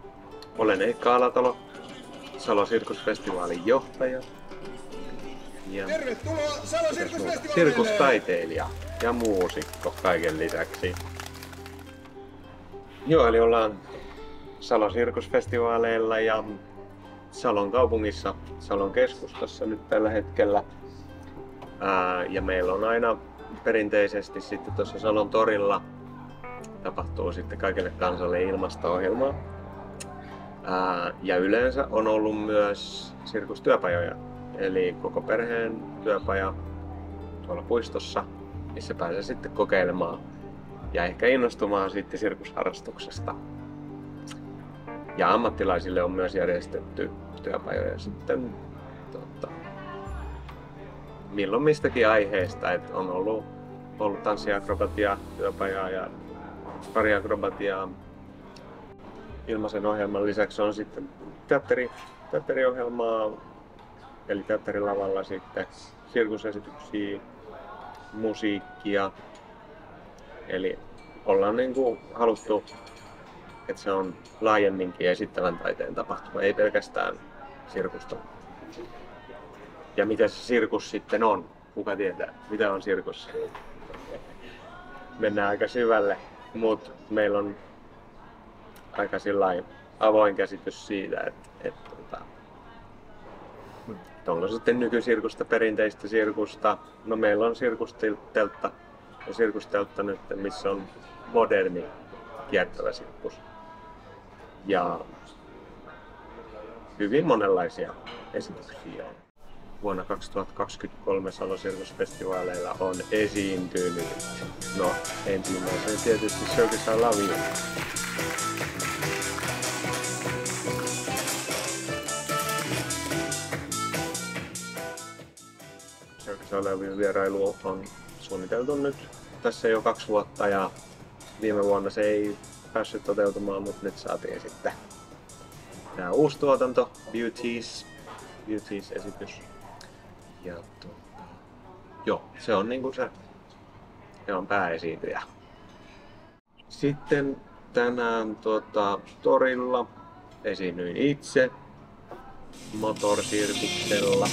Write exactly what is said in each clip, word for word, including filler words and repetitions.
Olen Eikka Alatalo, Salon Sirkusfestivaalin johtaja ja Tervetuloa Salon Sirkusfestivaalille! sirkustaiteilija ja muusikko kaiken lisäksi. Joo, eli ollaan Salon Sirkusfestivaaleilla ja Salon kaupungissa, Salon keskustassa nyt tällä hetkellä. Ää, ja meillä on aina perinteisesti sitten tuossa Salon torilla tapahtuu sitten kaikille kansalle ilmasto-ohjelmaa. Ää, ja yleensä on ollut myös sirkustyöpajoja, eli koko perheen työpaja tuolla puistossa, missä pääsee sitten kokeilemaan ja ehkä innostumaan sitten sirkusharrastuksesta. Ja ammattilaisille on myös järjestetty työpajoja sitten tota, milloin mistäkin aiheesta, että on ollut, ollut tanssiakrobatia, työpajaa ja pariakrobatiaa. Ilmaisen ohjelman lisäksi on sitten teatteri, teatteriohjelmaa, eli teatterilavalla sitten sirkusesityksiä, musiikkia. Eli ollaan niin kuin haluttu, että se on laajemminkin esittävän taiteen tapahtuma, ei pelkästään sirkusta. Ja mitä se sirkus sitten on? Kuka tietää, mitä on sirkus? Mennään aika syvälle, mutta meillä on aika sillain avoin käsitys siitä, että, että, että, että onko sitten nykysirkusta, perinteistä sirkusta. No meillä on sirkusteltta ja sirkusteltta nyt, missä on moderni kiertävä sirkus. Ja hyvin monenlaisia esityksiä. Vuonna kaksituhattakaksikymmentäkolme Salon Sirkusfestivaaleilla on esiintynyt, no ensimmäisenä tietysti Circus Alavia. Circus Alavin vierailu on suunniteltu nyt tässä jo kaksi vuotta ja viime vuonna se ei päässyt toteutumaan, mutta nyt saatiin sitten tämä uusi tuotanto, Beauties, Beauties-esitys. Ja tuota, joo, se on niinku se, se on pääesiintyjä. Sitten tänään tuota, torilla esiinnyin itse motorsirkuksella.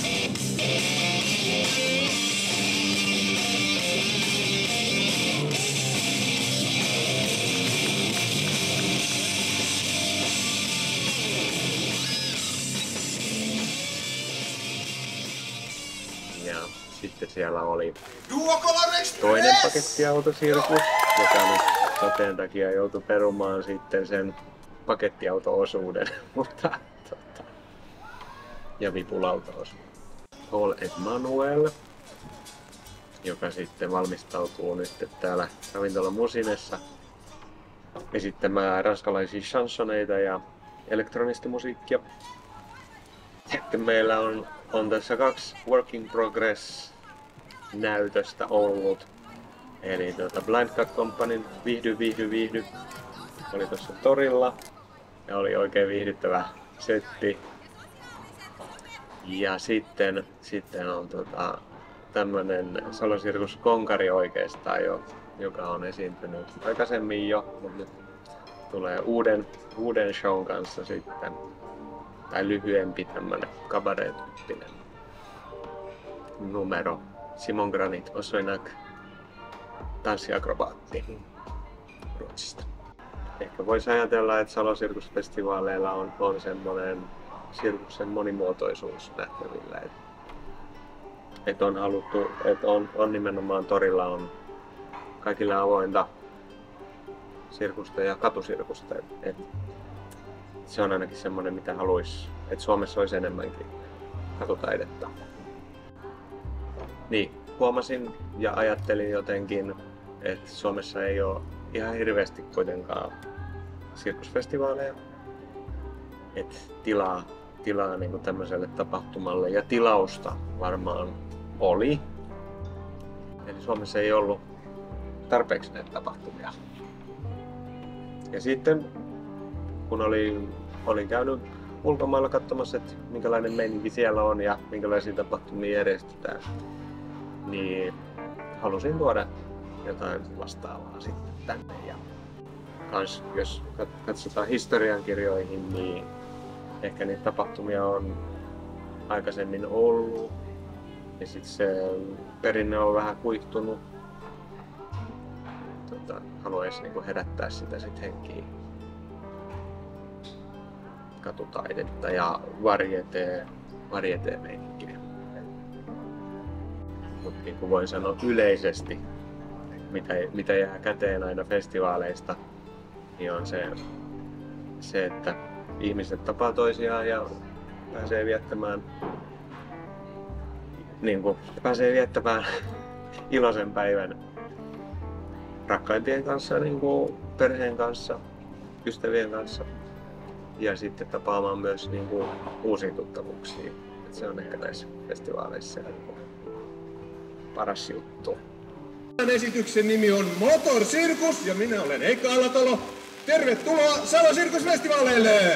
Ja sitten siellä oli toinen pakettiautosirkus, joka nyt sateen takia joutui perumaan sitten sen pakettiauto-osuuden, mutta tota, ja vipulauta-osuuden. Paul Emanuel, joka sitten valmistautuu nyt täällä ravintola Musinessa esittämään ranskalaisia chansoneita ja elektronista musiikkia. Sitten meillä on, on tässä kaksi Work in Progress näytöstä ollut. Eli tuota Blind Cat Companyn Viihdy, viihdy, viihdy oli tuossa torilla ja oli oikein viihdyttävä setti. Ja sitten, sitten on tota, tämmönen Salon Sirkus Konkari oikeastaan jo, joka on esiintynyt aikaisemmin jo, mutta nyt tulee uuden, uuden shown kanssa sitten. Tai lyhyempi tämmönen kabaret-tyyppinen numero. Simon Granit Osoinak, tanssiakrobaatti Ruotsista. Ehkä voisi ajatella, että Salon Sirkusfestivaaleilla on, on semmoinen sirkuksen monimuotoisuus nähtävillä. Että et on haluttu, että on, on nimenomaan torilla on kaikille avointa sirkusta ja katusirkusta. Et, et se on ainakin semmoinen, mitä haluaisi, että Suomessa olisi enemmänkin katutaidetta. Niin, huomasin ja ajattelin jotenkin, että Suomessa ei ole ihan hirveästi kuitenkaan sirkusfestivaaleja. Että tilaa, tilaa niin kuin tämmöiselle tapahtumalle ja tilausta varmaan oli. Eli Suomessa ei ollut tarpeeksi näitä tapahtumia. Ja sitten kun olin, olin käynyt ulkomailla katsomassa, että minkälainen meininki siellä on ja minkälaisia tapahtumia järjestetään, niin halusin tuoda jotain vastaavaa sitten tänne ja kans, jos katsotaan historiankirjoihin, niin ehkä niitä tapahtumia on aikaisemmin ollut. Ja sitten se perinne on vähän kuihtunut. Tota, haluaisi niinku herättää sitä sit henkiin. Katutaidetta ja varieteen, varieteen meininkiä. Mutta niin kuin voin sanoa yleisesti, mitä, mitä jää käteen aina festivaaleista, niin on se, se, että ihmiset tapaa toisiaan ja pääsee viettämään, niin kuin, pääsee viettämään iloisen päivän rakkaimpien kanssa, niin kuin perheen kanssa, ystävien kanssa ja sitten tapaamaan myös niin kuin uusia tuttavuuksia. Et se on ehkä näissä festivaaleissa paras juttu. Tämän esityksen nimi on Motor Circus ja minä olen Heikka Alatalo. Tervetuloa Salon Sirkusfestivaaleille!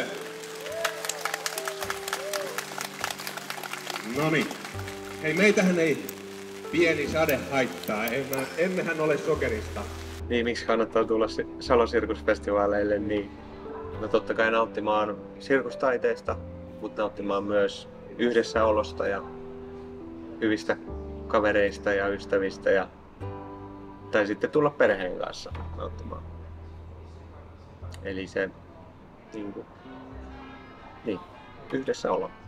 Noniin. Hei, meitähän ei pieni sade haittaa. Emme, emmehän ole sokerista. Niin, miksi kannattaa tulla Salon Sirkusfestivaaleille? Niin, no totta kai nauttimaan sirkustaiteesta, mutta nauttimaan myös yhdessäolosta ja hyvistä kavereista ja ystävistä. Ja, tai sitten tulla perheen kanssa nauttimaan. Eli se niin, kuin, niin yhdessäolo.